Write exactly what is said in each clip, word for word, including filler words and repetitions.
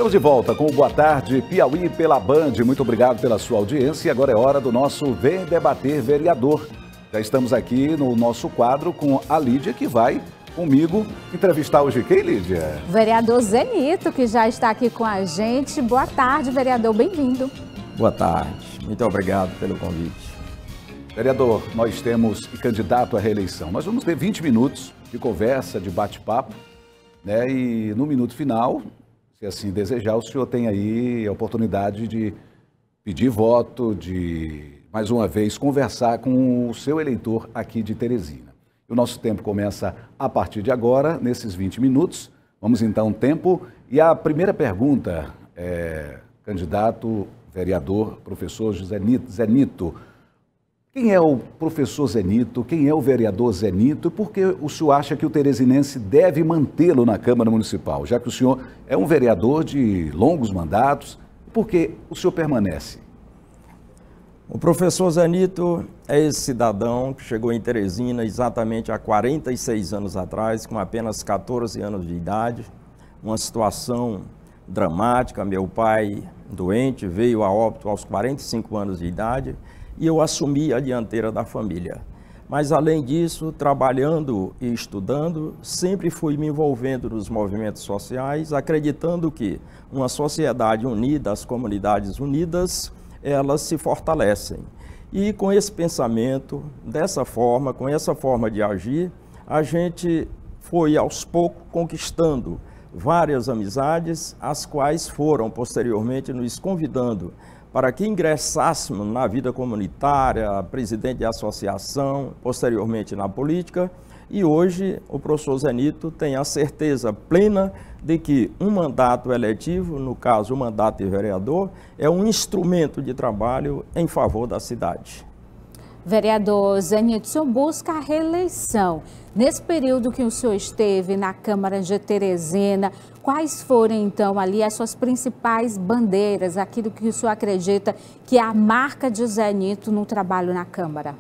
Estamos de volta com o Boa Tarde Piauí pela Band. Muito obrigado pela sua audiência. E agora é hora do nosso Vem Debater Vereador. Já estamos aqui no nosso quadro com a Lídia, que vai comigo entrevistar hoje quem, Lídia? O vereador Zenito, que já está aqui com a gente. Boa tarde, vereador. Bem-vindo. Boa tarde. Muito obrigado pelo convite. Vereador, nós temos candidato à reeleição. Nós vamos ter vinte minutos de conversa, de bate-papo, né? E no minuto final, se assim desejar, o senhor tem aí a oportunidade de pedir voto, de, mais uma vez, conversar com o seu eleitor aqui de Teresina. O nosso tempo começa a partir de agora, nesses vinte minutos. Vamos então tempo. E a primeira pergunta é, candidato, vereador, professor José Nito, Zenito. Quem é o professor Zenito? Quem é o vereador Zenito? E por que o senhor acha que o teresinense deve mantê-lo na Câmara Municipal? Já que o senhor é um vereador de longos mandatos, por que o senhor permanece? O professor Zenito é esse cidadão que chegou em Teresina exatamente há quarenta e seis anos atrás, com apenas quatorze anos de idade, uma situação dramática. Meu pai, doente, veio a óbito aos quarenta e cinco anos de idade, e eu assumi a dianteira da família. Mas, além disso, trabalhando e estudando, sempre fui me envolvendo nos movimentos sociais, acreditando que uma sociedade unida, as comunidades unidas, elas se fortalecem. E com esse pensamento, dessa forma, com essa forma de agir, a gente foi, aos poucos, conquistando várias amizades, as quais foram, posteriormente, nos convidando para que ingressássemos na vida comunitária, presidente de associação, posteriormente na política, e hoje o professor Zenito tem a certeza plena de que um mandato eletivo, no caso o mandato de vereador, é um instrumento de trabalho em favor da cidade. Vereador Zenito, o senhor busca a reeleição. Nesse período que o senhor esteve na Câmara de Teresina, quais foram, então, ali as suas principais bandeiras, aquilo que o senhor acredita que é a marca de Zenito no trabalho na Câmara?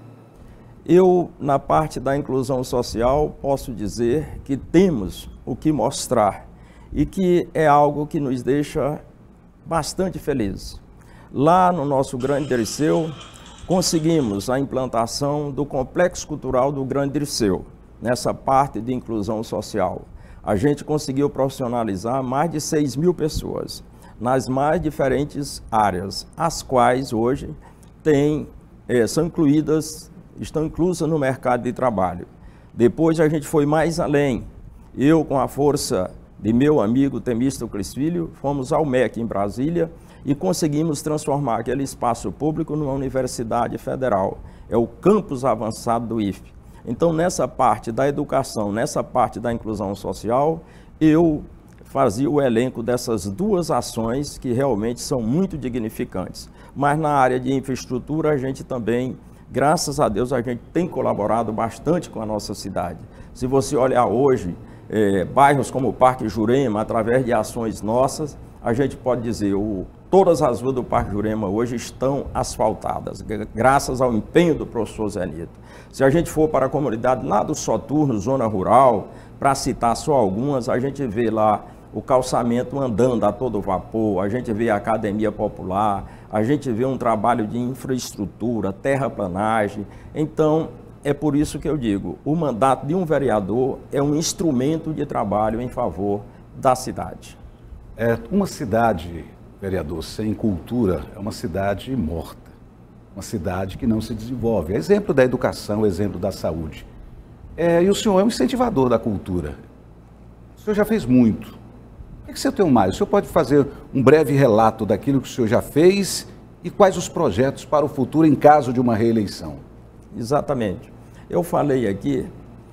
Eu, na parte da inclusão social, posso dizer que temos o que mostrar e que é algo que nos deixa bastante felizes. Lá no nosso Grande Dirceu, conseguimos a implantação do Complexo Cultural do Grande Dirceu, nessa parte de inclusão social. A gente conseguiu profissionalizar mais de seis mil pessoas, nas mais diferentes áreas, as quais hoje têm, é, são incluídas, estão inclusas no mercado de trabalho. Depois a gente foi mais além. Eu, com a força de meu amigo Temístocles Filho, fomos ao M E C em Brasília, e conseguimos transformar aquele espaço público numa universidade federal. É o campus avançado do I F E. Então, nessa parte da educação, nessa parte da inclusão social, eu fazia o elenco dessas duas ações que realmente são muito dignificantes. Mas na área de infraestrutura, a gente também, graças a Deus, a gente tem colaborado bastante com a nossa cidade. Se você olhar hoje, é, bairros como o Parque Jurema, através de ações nossas, a gente pode dizer, o, todas as ruas do Parque Jurema hoje estão asfaltadas, graças ao empenho do professor Zenito. Se a gente for para a comunidade lá do Soturno, zona rural, para citar só algumas, a gente vê lá o calçamento andando a todo vapor, a gente vê a academia popular, a gente vê um trabalho de infraestrutura, terraplanagem. Então, é por isso que eu digo, o mandato de um vereador é um instrumento de trabalho em favor da cidade. É, uma cidade, vereador, sem cultura é uma cidade morta, uma cidade que não se desenvolve. É exemplo da educação, exemplo da saúde. É, e o senhor é um incentivador da cultura. O senhor já fez muito. O que, que o senhor tem mais? O senhor pode fazer um breve relato daquilo que o senhor já fez e quais os projetos para o futuro em caso de uma reeleição? Exatamente. Eu falei aqui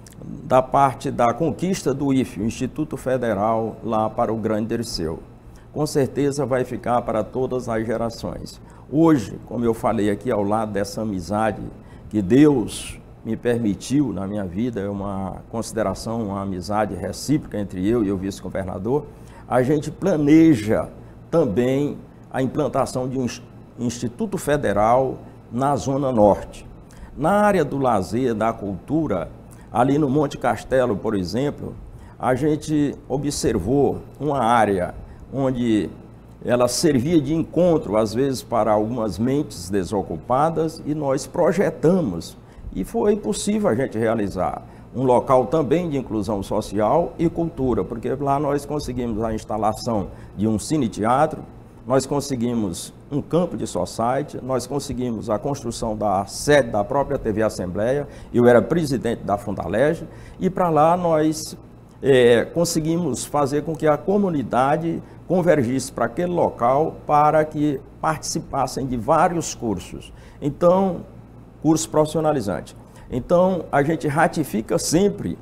da parte da conquista do I F E, o Instituto Federal, lá para o Grande Dirceu. Com certeza vai ficar para todas as gerações. Hoje, como eu falei aqui, ao lado dessa amizade que Deus me permitiu na minha vida, é uma consideração, uma amizade recíproca entre eu e o vice-governador, a gente planeja também a implantação de um Instituto Federal na Zona Norte. Na área do lazer, da cultura, ali no Monte Castelo, por exemplo, a gente observou uma área onde ela servia de encontro, às vezes, para algumas mentes desocupadas, e nós projetamos, e foi possível a gente realizar um local também de inclusão social e cultura, porque lá nós conseguimos a instalação de um cine-teatro, nós conseguimos um campo de society, nós conseguimos a construção da sede da própria T V Assembleia, eu era presidente da Fundalege, e para lá nós é, conseguimos fazer com que a comunidade convergisse para aquele local para que participassem de vários cursos. Então, curso profissionalizante. Então, a gente ratifica sempre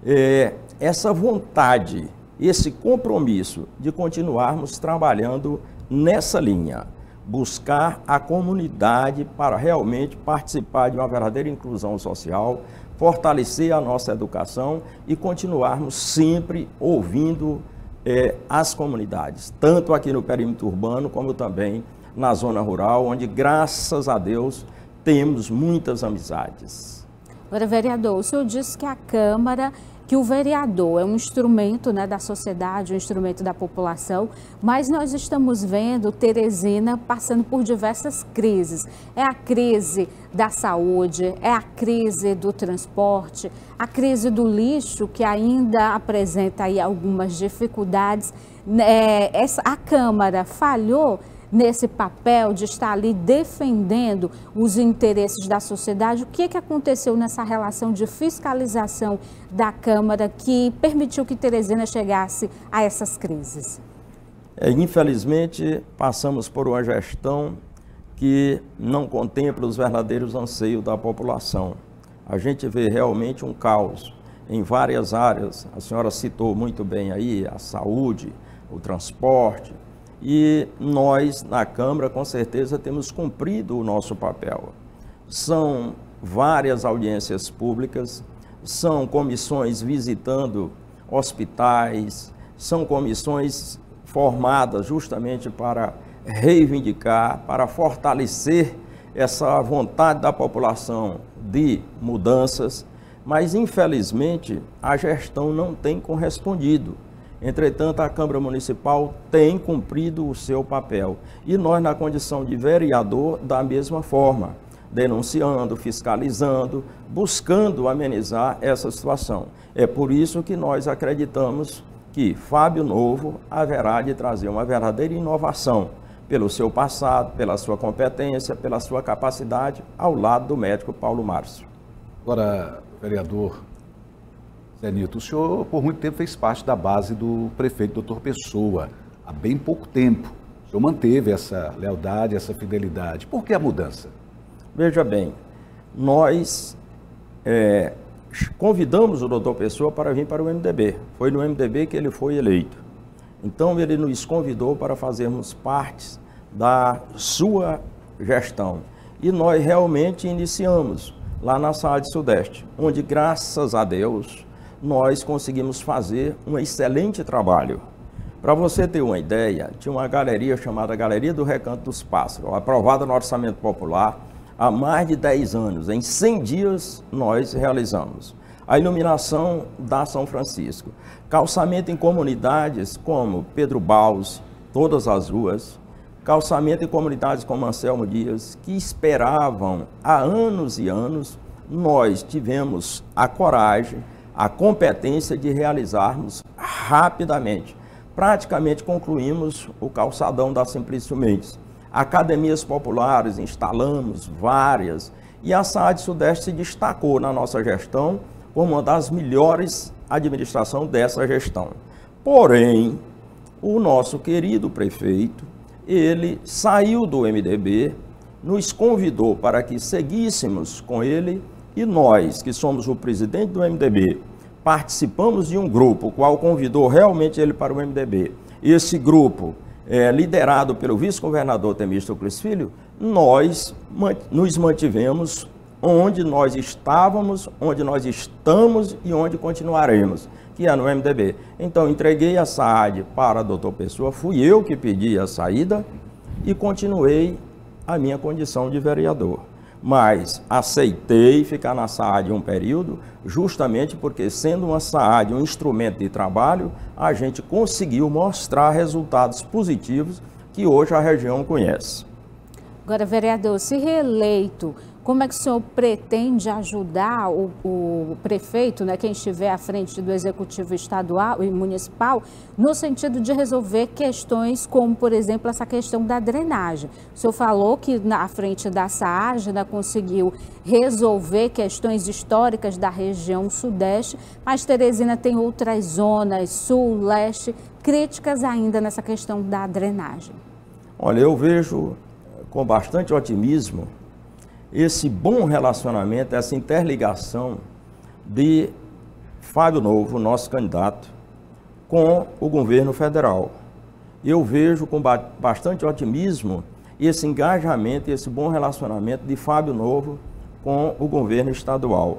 é, essa vontade, esse compromisso de continuarmos trabalhando nessa linha, buscar a comunidade para realmente participar de uma verdadeira inclusão social, fortalecer a nossa educação e continuarmos sempre ouvindo é, as comunidades, tanto aqui no perímetro urbano como também na zona rural, onde, graças a Deus, temos muitas amizades. Agora, vereador, o senhor disse que a Câmara, que o vereador é um instrumento, né, da sociedade, um instrumento da população, mas nós estamos vendo Teresina passando por diversas crises. É a crise da saúde, é a crise do transporte, a crise do lixo, que ainda apresenta aí algumas dificuldades. É, essa, a Câmara falhou nesse papel de estar ali defendendo os interesses da sociedade. O que, que aconteceu nessa relação de fiscalização da Câmara que permitiu que Teresina chegasse a essas crises? É, infelizmente, passamos por uma gestão que não contempla os verdadeiros anseios da população. A gente vê realmente um caos em várias áreas. A senhora citou muito bem aí a saúde, o transporte. E nós, na Câmara, com certeza, temos cumprido o nosso papel. São várias audiências públicas, são comissões visitando hospitais, são comissões formadas justamente para reivindicar, para fortalecer essa vontade da população de mudanças, mas, infelizmente, a gestão não tem correspondido. Entretanto, a Câmara Municipal tem cumprido o seu papel. E nós, na condição de vereador, da mesma forma, denunciando, fiscalizando, buscando amenizar essa situação. É por isso que nós acreditamos que Fábio Novo haverá de trazer uma verdadeira inovação, pelo seu passado, pela sua competência, pela sua capacidade, ao lado do médico Paulo Márcio. Agora, vereador Zé Nilton, o senhor por muito tempo fez parte da base do prefeito doutor Pessoa, há bem pouco tempo. O senhor manteve essa lealdade, essa fidelidade. Por que a mudança? Veja bem, nós é, convidamos o doutor Pessoa para vir para o M D B. Foi no M D B que ele foi eleito. Então ele nos convidou para fazermos parte da sua gestão. E nós realmente iniciamos lá na Saad Sudeste, onde, graças a Deus, nós conseguimos fazer um excelente trabalho. Para você ter uma ideia, tinha uma galeria chamada Galeria do Recanto dos Pássaros, aprovada no Orçamento Popular há mais de dez anos. Em cem dias nós realizamos a iluminação da São Francisco, calçamento em comunidades como Pedro Baus, todas as ruas, calçamento em comunidades como Anselmo Dias, que esperavam há anos e anos. Nós tivemos a coragem, a competência de realizarmos rapidamente. Praticamente concluímos o calçadão da Simplício Mendes. Academias populares, instalamos várias, e a Saad Sudeste se destacou na nossa gestão como uma das melhores administrações dessa gestão. Porém, o nosso querido prefeito, ele saiu do M D B, nos convidou para que seguíssemos com ele. E nós, que somos o presidente do M D B, participamos de um grupo, o qual convidou realmente ele para o M D B. Esse grupo, é, liderado pelo vice-governador Temístocles Filho, nós nos mantivemos onde nós estávamos, onde nós estamos e onde continuaremos, que é no M D B. Então, entreguei a Saad para o doutor Pessoa, fui eu que pedi a saída e continuei a minha condição de vereador. mas aceitei ficar na SAAD um período, justamente porque, sendo uma SAAD um instrumento de trabalho, a gente conseguiu mostrar resultados positivos que hoje a região conhece. Agora, vereador, se reeleito, como é que o senhor pretende ajudar o, o prefeito, né, quem estiver à frente do executivo estadual e municipal, no sentido de resolver questões como, por exemplo, essa questão da drenagem? O senhor falou que na frente da SAAD ainda conseguiu resolver questões históricas da região sudeste, mas Teresina tem outras zonas, sul, leste, críticas ainda nessa questão da drenagem. Olha, eu vejo com bastante otimismo esse bom relacionamento, essa interligação de Fábio Novo, nosso candidato, com o governo federal. Eu vejo com bastante otimismo esse engajamento, esse bom relacionamento de Fábio Novo com o governo estadual.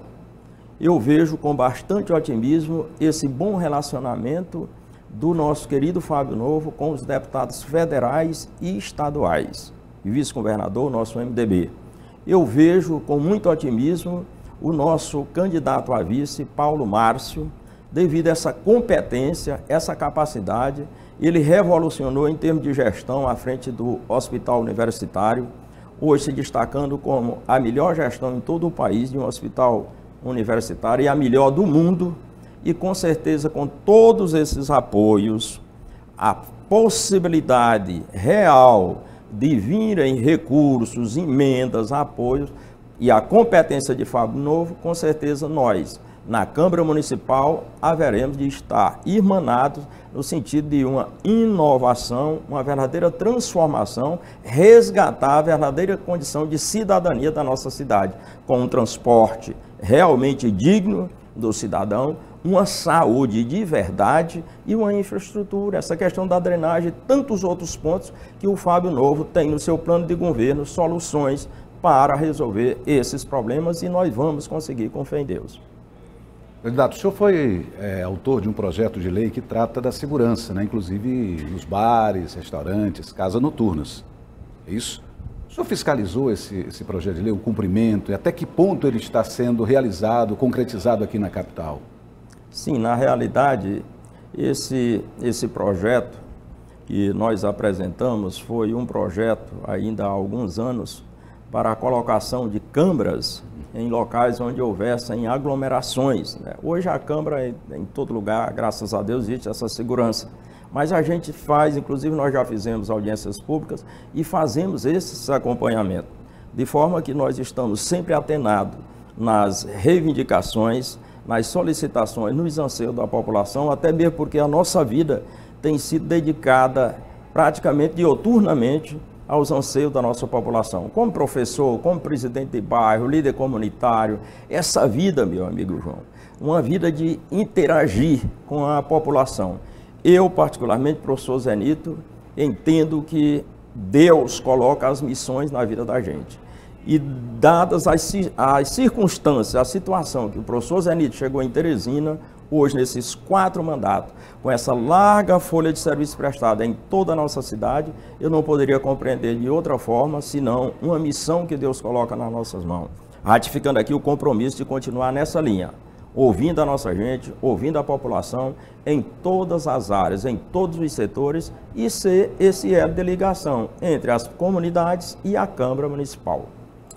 Eu vejo com bastante otimismo esse bom relacionamento do nosso querido Fábio Novo com os deputados federais e estaduais, e vice-governador, nosso M D B. Eu vejo com muito otimismo o nosso candidato a vice, Paulo Márcio, devido a essa competência, essa capacidade. Ele revolucionou em termos de gestão à frente do hospital universitário, hoje se destacando como a melhor gestão em todo o país de um hospital universitário e a melhor do mundo, e com certeza com todos esses apoios, a possibilidade real de virem recursos, emendas, apoios e a competência de Fábio Novo, com certeza nós, na Câmara Municipal, haveremos de estar irmanados no sentido de uma inovação, uma verdadeira transformação, resgatar a verdadeira condição de cidadania da nossa cidade, com um transporte realmente digno do cidadão, uma saúde de verdade e uma infraestrutura. Essa questão da drenagem, tantos outros pontos que o Fábio Novo tem no seu plano de governo, soluções para resolver esses problemas, e nós vamos conseguir, com fé em Deus. Candidato, o senhor foi é, autor de um projeto de lei que trata da segurança, né? Inclusive nos bares, restaurantes, casas noturnas. É isso? O senhor fiscalizou esse, esse projeto de lei, o cumprimento, e até que ponto ele está sendo realizado, concretizado aqui na capital? Sim, na realidade, esse, esse projeto que nós apresentamos foi um projeto ainda há alguns anos para a colocação de câmaras em locais onde houvessem aglomerações, né? Hoje a câmara, em todo lugar, graças a Deus, existe essa segurança. Mas a gente faz, inclusive nós já fizemos audiências públicas e fazemos esses acompanhamentos, de forma que nós estamos sempre atenados nas reivindicações, nas solicitações, nos anseios da população, até mesmo porque a nossa vida tem sido dedicada praticamente dioturnamente aos anseios da nossa população. Como professor, como presidente de bairro, líder comunitário, essa vida, meu amigo João, uma vida de interagir com a população. Eu, particularmente, professor Zenito, entendo que Deus coloca as missões na vida da gente. E dadas as, as circunstâncias, a situação que o professor Zenito chegou em Teresina, hoje nesses quatro mandatos, com essa larga folha de serviço prestada em toda a nossa cidade, eu não poderia compreender de outra forma, senão uma missão que Deus coloca nas nossas mãos. Ratificando aqui o compromisso de continuar nessa linha, ouvindo a nossa gente, ouvindo a população, em todas as áreas, em todos os setores, e ser esse elo de ligação entre as comunidades e a Câmara Municipal.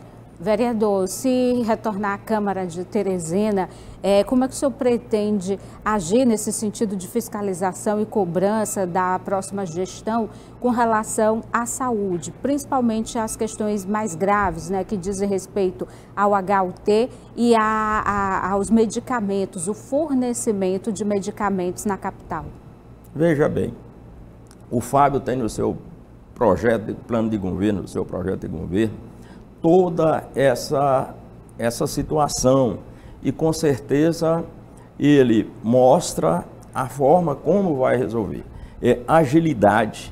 Vereador, se retornar à Câmara de Teresina, é, como é que o senhor pretende agir nesse sentido de fiscalização e cobrança da próxima gestão com relação à saúde, principalmente as questões mais graves, né, que dizem respeito ao H U T e a, a, aos medicamentos, o fornecimento de medicamentos na capital? Veja bem, o Fábio tem no seu projeto, de, plano de governo, no seu projeto de governo, toda essa, essa situação, e com certeza ele mostra a forma como vai resolver. É agilidade,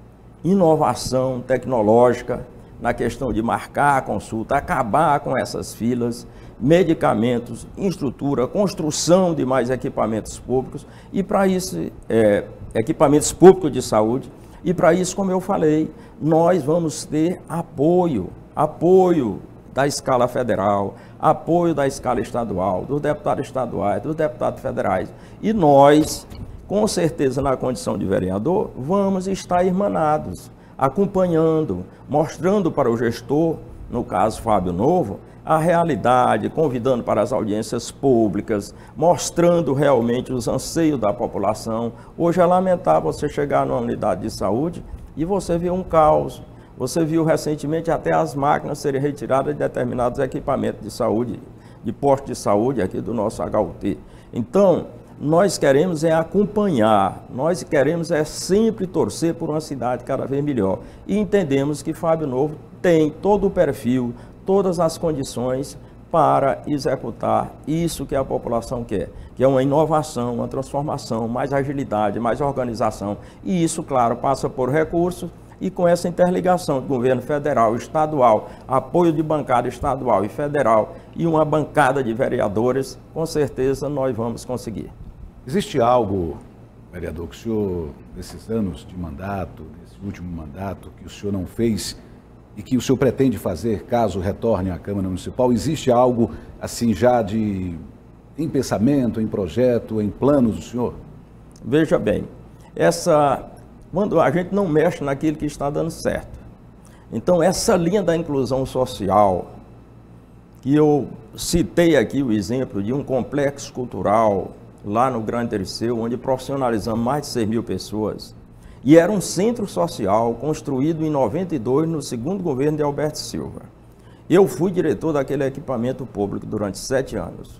inovação tecnológica na questão de marcar a consulta, acabar com essas filas, medicamentos, estrutura, construção de mais equipamentos públicos, e para isso, é, equipamentos públicos de saúde, e para isso, como eu falei, nós vamos ter apoio, apoio da escala federal, apoio da escala estadual, dos deputados estaduais, dos deputados federais. E nós, com certeza, na condição de vereador, vamos estar irmanados, acompanhando, mostrando para o gestor, no caso Fábio Novo, a realidade, convidando para as audiências públicas, mostrando realmente os anseios da população. Hoje é lamentável você chegar numa unidade de saúde e você vê um caos. Você viu recentemente até as máquinas serem retiradas de determinados equipamentos de saúde, de posto de saúde aqui do nosso H U T. Então, nós queremos é acompanhar, nós queremos é sempre torcer por uma cidade cada vez melhor. E entendemos que Fábio Novo tem todo o perfil, todas as condições para executar isso que a população quer, que é uma inovação, uma transformação, mais agilidade, mais organização. E isso, claro, passa por recursos. E com essa interligação do governo federal, estadual, apoio de bancada estadual e federal e uma bancada de vereadores, com certeza nós vamos conseguir. Existe algo, vereador, que o senhor, nesses anos de mandato, nesse último mandato, que o senhor não fez e que o senhor pretende fazer caso retorne à Câmara Municipal? Existe algo assim já de em pensamento, em projeto, em planos do senhor? Veja bem, essa... quando a gente não mexe naquilo que está dando certo. Então, essa linha da inclusão social, que eu citei aqui o exemplo de um complexo cultural lá no Grande Terceiro, onde profissionalizamos mais de seis mil pessoas, e era um centro social construído em noventa e dois, no segundo governo de Alberto Silva. Eu fui diretor daquele equipamento público durante sete anos.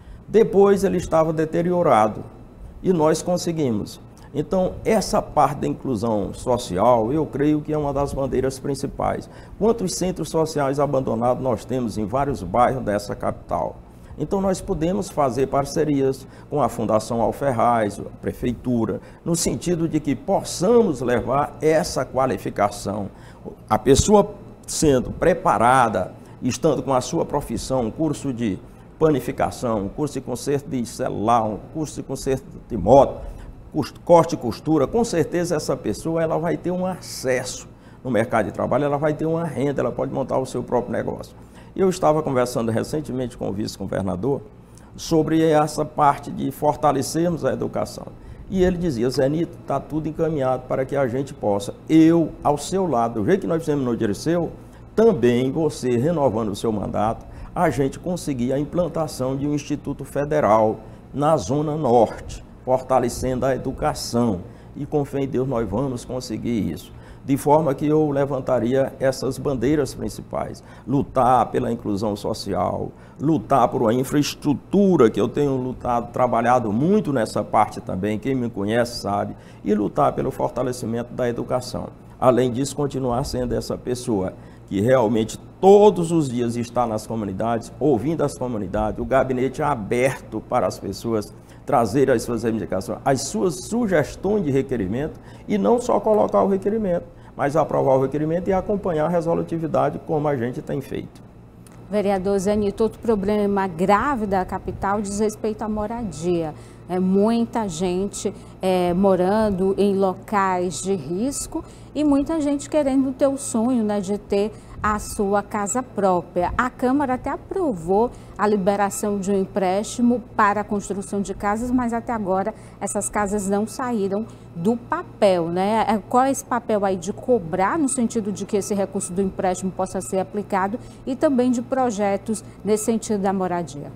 Depois ele estava deteriorado e nós conseguimos. Então, essa parte da inclusão social, eu creio que é uma das bandeiras principais. Quantos centros sociais abandonados nós temos em vários bairros dessa capital? Então, nós podemos fazer parcerias com a Fundação Alferraz, a Prefeitura, no sentido de que possamos levar essa qualificação. A pessoa sendo preparada, estando com a sua profissão, um curso de panificação, um curso de conserto de celular, um curso de conserto de moto, corte e costura, com certeza essa pessoa ela vai ter um acesso no mercado de trabalho, ela vai ter uma renda, ela pode montar o seu próprio negócio. Eu estava conversando recentemente com o vice-governador sobre essa parte de fortalecermos a educação. E ele dizia, Zenito, está tudo encaminhado para que a gente possa, eu ao seu lado, do jeito que nós fizemos no Dirceu, também você renovando o seu mandato, a gente conseguir a implantação de um Instituto Federal na Zona Norte, fortalecendo a educação, e com fé em Deus nós vamos conseguir isso. De forma que eu levantaria essas bandeiras principais, lutar pela inclusão social, lutar por uma infraestrutura, que eu tenho lutado, trabalhado muito nessa parte também, quem me conhece sabe, e lutar pelo fortalecimento da educação. Além disso, continuar sendo essa pessoa que realmente todos os dias está nas comunidades, ouvindo as comunidades, o gabinete é aberto para as pessoas trazer as suas reivindicações, as suas sugestões de requerimento, e não só colocar o requerimento, mas aprovar o requerimento e acompanhar a resolutividade como a gente tem feito. Vereador Zenito, outro problema grave da capital diz respeito à moradia. É muita gente é, morando em locais de risco e muita gente querendo ter o sonho, né, de ter a sua casa própria. A Câmara até aprovou a liberação de um empréstimo para a construção de casas, mas até agora essas casas não saíram do papel, né? Qual é esse papel aí de cobrar, no sentido de que esse recurso do empréstimo possa ser aplicado, e também de projetos nesse sentido da moradia?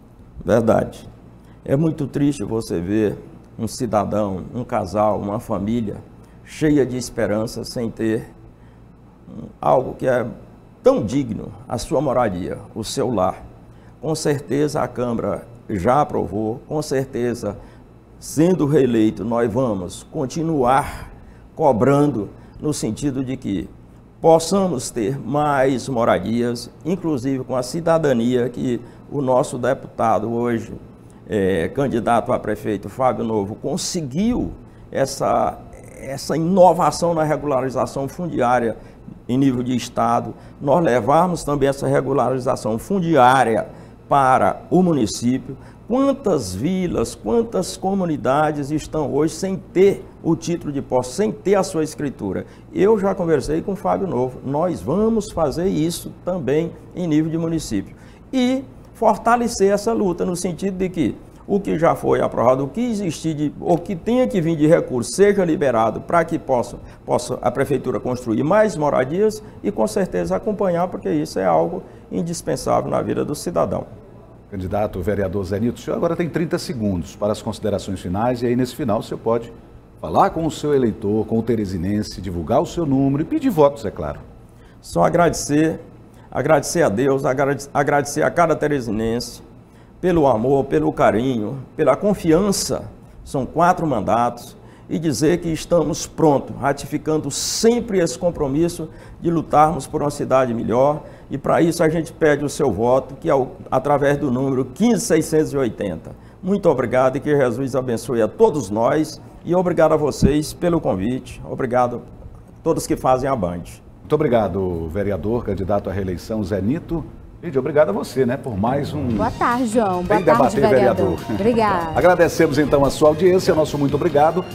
Verdade. É muito triste você ver um cidadão, um casal, uma família cheia de esperança sem ter algo que é tão digno, a sua moradia, o seu lar. Com certeza a Câmara já aprovou, com certeza, sendo reeleito, nós vamos continuar cobrando no sentido de que possamos ter mais moradias, inclusive com a cidadania que o nosso deputado hoje, é, candidato a prefeito Fábio Novo, conseguiu essa, essa inovação na regularização fundiária em nível de estado, nós levarmos também essa regularização fundiária para o município, Quantas vilas, quantas comunidades estão hoje sem ter o título de posse, sem ter a sua escritura? Eu já conversei com o Fábio Novo, nós vamos fazer isso também em nível de município. E fortalecer essa luta no sentido de que o que já foi aprovado, o que existir, de, ou que tenha que vir de recurso, seja liberado para que possa, possa a Prefeitura construir mais moradias e com certeza acompanhar, porque isso é algo indispensável na vida do cidadão. Candidato vereador Zé Nito, o senhor agora tem trinta segundos para as considerações finais e aí nesse final o senhor pode falar com o seu eleitor, com o teresinense, divulgar o seu número e pedir votos, é claro. Só agradecer, agradecer a Deus, agradecer a cada teresinense pelo amor, pelo carinho, pela confiança, são quatro mandatos, e dizer que estamos prontos, ratificando sempre esse compromisso de lutarmos por uma cidade melhor, e para isso a gente pede o seu voto, que é através do número quinze mil seiscentos e oitenta. Muito obrigado e que Jesus abençoe a todos nós, e obrigado a vocês pelo convite, obrigado a todos que fazem a Band. Muito obrigado, vereador, candidato à reeleição Zé Nito. Lídia, obrigado a você, né, por mais um... Boa tarde, João. Boa Bem tarde, debater, vereador. vereador. Obrigada. Agradecemos, então, a sua audiência. Nosso muito obrigado.